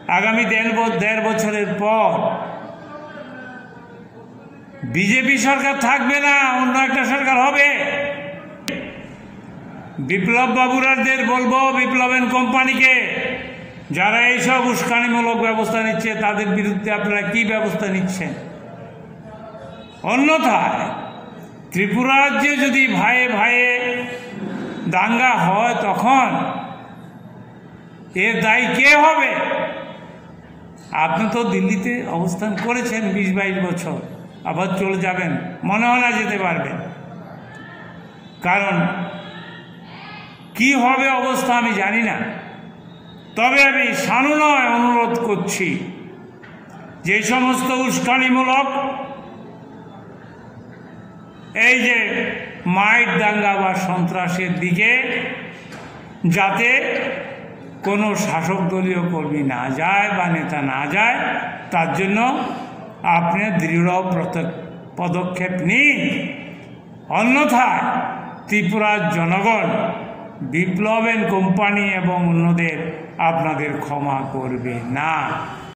আগামী দেড় বছরের পর বিজেপি সরকার থাকবে না, অন্য একটা সরকার হবে। বিপ্লব বাবুরাদের বলবো, বিপ্লব এন্ড কোম্পানিকে, যারা এইসব উস্কানিমূলক ব্যবস্থা নিচ্ছে তাদের বিরুদ্ধে আপনারা কি ব্যবস্থা নিচ্ছেন? অন্যথায় ত্রিপুরা রাজ্যে যদি ভাইয়ে ভাইয়ে দাঙ্গা হয় তখন এর দায়ী কে হবে? আপনি তো দিল্লিতে অবস্থান করেছেন 20-22 বছর, আবার চলে যাবেন? মনে হয় না যেতে পারবেন। কারণ কি হবে অবস্থা আমি জানি না। তবে আমি সানুনয় অনুরোধ করছি, যে সমস্ত উস্কানিমূলক এই যে মাইট দাঙ্গা বা সন্ত্রাসের দিকে যাতে কোনো শাসক দলীয় কর্মী না যায় বা নেতা না যায়, তার জন্য আপনি দৃঢ় পদক্ষেপ নিন। অন্যথায় ত্রিপুরার জনগণ, বিপ্লব এন্ড কোম্পানি এবং অন্যদের আপনাদের ক্ষমা করবে না।